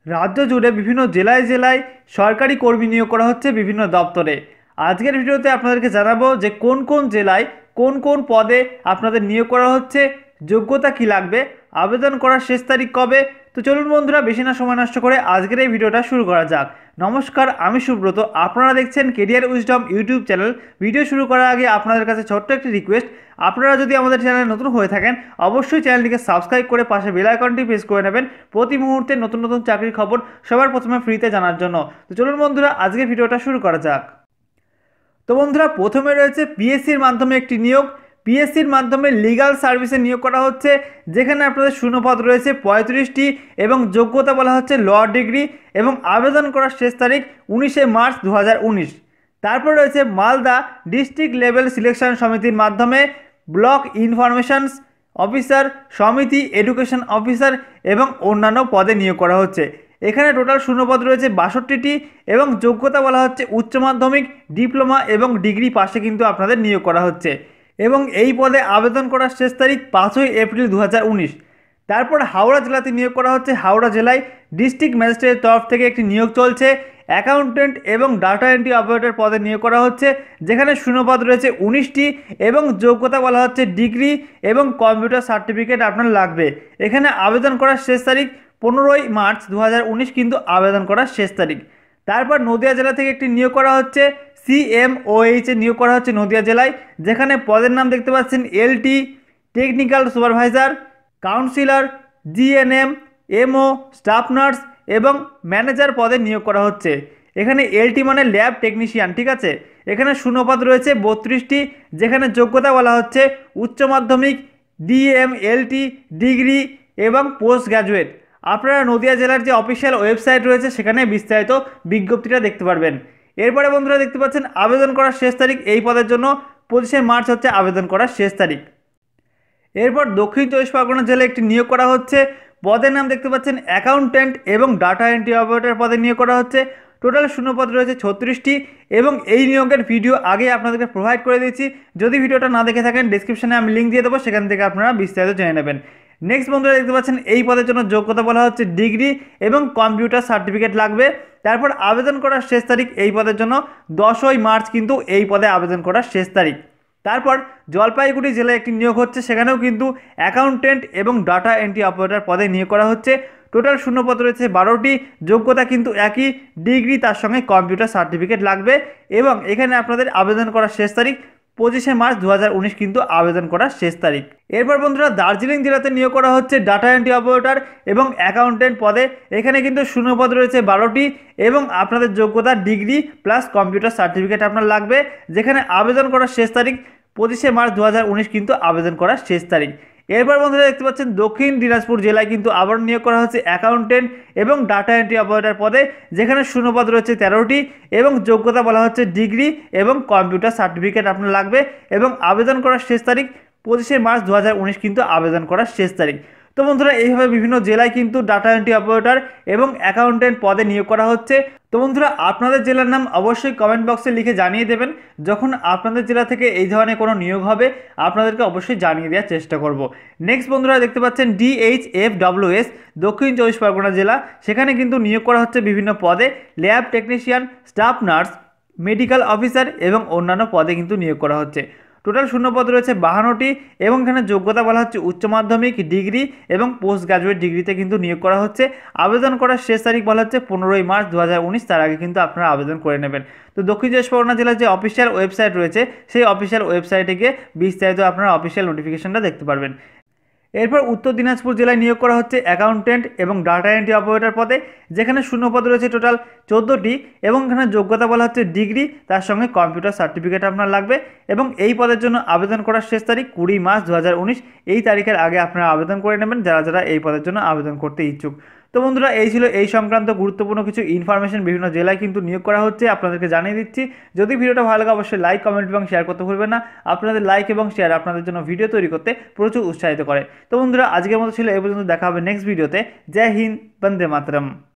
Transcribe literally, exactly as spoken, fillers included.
রাজ্য জুড়ে বিভিন্ন জেলায় জেলায় সরকারি কর্মী নিয়োগ করা হচ্ছে বিভিন্ন দপ্তরে। আজকের ভিডিওতে আপনাদেরকে জানাবো যে কোন কোন জেলায় কোন কোন পদে আপনাদের নিয়োগ করা হচ্ছে, যোগ্যতা কি লাগবে, আবেদন করার শেষ তারিখ কবে। তো চলুন বন্ধুরা, বেশি না সময় নষ্ট করে আজকের এই ভিডিওটা শুরু করা যাক। নমস্কার, আমি সুব্রত, আপনারা দেখছেন career wisdom YouTube channel. Video শুরু করার আগে আপনাদের কাছে ছোট্ট একটি রিকোয়েস্ট, আপনারা যদি আমাদের চ্যানেলে নতুন হয়ে থাকেন অবশ্যই চ্যানেলটিকে সাবস্ক্রাইব করে পাশে বেল আইকনটি প্রেস করে নেবেন প্রতি মুহূর্তে নতুন নতুন চাকরির খবর সবার প্রথমে ফ্রিতে জানার জন্য। তো চলুন বন্ধুরা, আজকে ভিডিওটা শুরু করা যাক। তো বন্ধুরা, প্রথমে রয়েছে পিএসসির মাধ্যমে একটি নিয়োগ। পিএসসির মাধ্যমে লিগ্যাল সার্ভিসে নিয়োগ করা হচ্ছে, যেখানে আপনাদের শূন্যপদ রয়েছে পঁয়ত্রিশটি এবং যোগ্যতা বলা হচ্ছে ল ডিগ্রি এবং আবেদন করার শেষ তারিখ উনিশে মার্চ দু হাজার উনিশ। তারপর রয়েছে মালদা ডিস্ট্রিক্ট লেভেল সিলেকশন সমিতির মাধ্যমে ব্লক ইনফরমেশনস অফিসার, সমিতি এডুকেশন অফিসার এবং অন্যান্য পদে নিয়োগ করা হচ্ছে। এখানে টোটাল শূন্যপদ রয়েছে বাষট্টিটি এবং যোগ্যতা বলা হচ্ছে উচ্চ মাধ্যমিক, ডিপ্লোমা এবং ডিগ্রি পাশে কিন্তু আপনাদের নিয়োগ করা হচ্ছে এবং এই পদে আবেদন করার শেষ তারিখ পাঁচই এপ্রিল দু হাজার উনিশ। তারপর হাওড়া জেলাতে নিয়োগ করা হচ্ছে। হাওড়া জেলায় ডিস্ট্রিক্ট ম্যাজিস্ট্রেটের তরফ থেকে একটি নিয়োগ চলছে। অ্যাকাউন্টেন্ট এবং ডাটা এন্ট্রি অপারেটর পদে নিয়োগ করা হচ্ছে, যেখানে শূন্যপদ রয়েছে উনিশটি এবং যোগ্যতা বলা হচ্ছে ডিগ্রি এবং কম্পিউটার সার্টিফিকেট আপনার লাগবে। এখানে আবেদন করার শেষ তারিখ পনেরোই মার্চ দু হাজার উনিশ কিন্তু আবেদন করার শেষ তারিখ। তারপর নদিয়া জেলা থেকে একটি নিয়োগ করা হচ্ছে। সিএমওএইচ এ নিয়োগ করা হচ্ছে নদিয়া জেলায়, যেখানে পদের নাম দেখতে পাচ্ছেন LT, technical supervisor, counsellor, GNM, MO, staff nurse এবং ম্যানেজার পদে নিয়োগ করা হচ্ছে। এখানে এলটি মানে ল্যাব টেকনিশিয়ান, ঠিক আছে। এখানে শূন্যপদ রয়েছে বত্রিশটি, যেখানে যোগ্যতা বলা হচ্ছে উচ্চ মাধ্যমিক, ডিএমএলটি ডিগ্রি এবং পোস্ট গ্র্যাজুয়েট। আপনারা নদিয়া জেলার যে অফিসিয়াল ওয়েবসাইট রয়েছে সেখানে বিস্তারিত বিজ্ঞপ্তিটা দেখতে পারবেন। এরপরে বন্ধুরা দেখতে পাচ্ছেন আবেদন করার শেষ তারিখ এই পদের জন্য পঁচিশে মার্চ হচ্ছে আবেদন করার শেষ তারিখ। এরপর দক্ষিণ চব্বিশ পরগনা জেলায় একটি নিয়োগ করা হচ্ছে। পদের নাম দেখতে পাচ্ছেন অ্যাকাউন্ট্যান্ট এবং ডাটা এন্ট্রি অপারেটর পদে নিয়োগ করা হচ্ছে। টোটাল শূন্যপদ রয়েছে ছত্রিশটি এবং এই নিয়োগের ভিডিও আগে আপনাদেরকে প্রোভাইড করে দিয়েছি। যদি ভিডিওটা না দেখে থাকেন ডিসক্রিপশনে আমি লিঙ্ক দিয়ে দেবো, সেখান থেকে আপনারা বিস্তারিত জেনে নেবেন। নেক্সট বন্ধুরা দেখতে পাচ্ছেন এই পদের জন্য যোগ্যতা বলা হচ্ছে ডিগ্রি এবং কম্পিউটার সার্টিফিকেট লাগবে। তারপর আবেদন করার শেষ তারিখ এই পদের জন্য দশই মার্চ কিন্তু এই পদে আবেদন করার শেষ তারিখ। তারপর জলপাইগুড়ি জেলায় একটি নিয়োগ হচ্ছে, সেখানেও কিন্তু অ্যাকাউন্টেন্ট এবং ডাটা এন্ট্রি অপারেটর পদে নিয়োগ করা হচ্ছে। টোটাল শূন্যপদ রয়েছে বারোটি, যোগ্যতা কিন্তু একই, ডিগ্রি তার সঙ্গে কম্পিউটার সার্টিফিকেট লাগবে এবং এখানে আপনাদের আবেদন করার শেষ তারিখ পঁচিশে মার্চ দু হাজার উনিশ কিন্তু আবেদন করার শেষ তারিখ। এরপর বন্ধুরা দার্জিলিং জেলাতে নিয়োগ করা হচ্ছে ডাটা এন্ট্রি অপারেটর এবং অ্যাকাউন্টেন্ট পদে। এখানে কিন্তু শূন্যপদ রয়েছে বারোটি এবং আপনাদের যোগ্যতা ডিগ্রি প্লাস কম্পিউটার সার্টিফিকেট আপনার লাগবে, যেখানে আবেদন করার শেষ তারিখ পঁচিশে মার্চ দু হাজার উনিশ কিন্তু আবেদন করার শেষ তারিখ। এরপর বন্ধুরা দেখতে পাচ্ছেন দক্ষিণ দিনাজপুর জেলায় কিন্তু আবার নিয়োগ করা হচ্ছে অ্যাকাউন্টেন্ট এবং ডাটা এন্ট্রি অপারেটর পদে, যেখানে শূন্যপদ রয়েছে তেরোটি এবং যোগ্যতা বলা হচ্ছে ডিগ্রি এবং কম্পিউটার সার্টিফিকেট আপনার লাগবে এবং আবেদন করার শেষ তারিখ পঁচিশে মার্চ দু হাজার উনিশ কিন্তু আবেদন করার শেষ তারিখ। তো বন্ধুরা এইভাবে বিভিন্ন জেলায় কিন্তু ডাটা এন্ট্রি অপারেটর এবং অ্যাকাউন্টেন্ট পদে নিয়োগ করা হচ্ছে। তো বন্ধুরা আপনাদের জেলার নাম অবশ্যই কমেন্ট বক্সে লিখে জানিয়ে দেবেন। যখন আপনাদের জেলা থেকে এই ধরনের কোনো নিয়োগ হবে আপনাদেরকে অবশ্যই জানিয়ে দেওয়ার চেষ্টা করব। নেক্সট বন্ধুরা দেখতে পাচ্ছেন ডিএইচএফডব্লিউএস দক্ষিণ চব্বিশ পরগনা জেলা, সেখানে কিন্তু নিয়োগ করা হচ্ছে বিভিন্ন পদে lab technician, staff nurse, medical officer এবং অন্যান্য পদে কিন্তু নিয়োগ করা হচ্ছে। টোটাল শূন্যপদ রয়েছে বাহান্নটি এবং এখানে যোগ্যতা বলা হচ্ছে উচ্চ মাধ্যমিক, ডিগ্রি এবং পোস্ট গ্রাজুয়েট ডিগ্রিতে কিন্তু নিয়োগ করা হচ্ছে। আবেদন করার শেষ তারিখ বলা হচ্ছে পনেরোই মার্চ দু হাজার উনিশ, তার আগে কিন্তু আপনারা আবেদন করে নেবেন। তো দক্ষিণ চব্বিশ পরগনা জেলার যে অফিসিয়াল ওয়েবসাইট রয়েছে সেই অফিসিয়াল ওয়েবসাইটে গিয়ে বিস্তারিত আপনারা অফিসিয়াল নোটিফিকেশনটা দেখতে পারবেন। এরপর উত্তর দিনাজপুর জেলায় নিয়োগ করা হচ্ছে অ্যাকাউন্টেন্ট এবং ডাটা এন্ট্রি অপারেটর পদে, যেখানে শূন্যপদ রয়েছে টোটাল চোদ্দোটি এবং এখানে যোগ্যতা বলা হচ্ছে ডিগ্রি, তার সঙ্গে কম্পিউটার সার্টিফিকেট আপনার লাগবে এবং এই পদের জন্য আবেদন করার শেষ তারিখ কুড়ি মার্চ দু হাজার উনিশ। এই তারিখের আগে আপনারা আবেদন করে নেবেন যারা যারা এই পদের জন্য আবেদন করতে ইচ্ছুক। তো বন্ধুরা এই ছিল এই সংক্রান্ত গুরুত্বপূর্ণ কিছু ইনফরমেশন, বিভিন্ন জেলায় কিন্তু নিয়োগ করা হচ্ছে আপনাদেরকে জানিয়ে দিচ্ছি। যদি ভিডিওটা ভালো লাগে অবশ্যই লাইক, কমেন্ট এবং শেয়ার করতে ভুলবেন না। আপনাদের লাইক এবং শেয়ার আপনাদের জন্য ভিডিও তৈরি করতে প্রচুর উৎসাহিত করে। তো বন্ধুরা আজকের মতো ছিল এই পর্যন্ত, দেখা হবে নেক্সট ভিডিওতে। জয় হিন্দ, বন্দে মাতরম।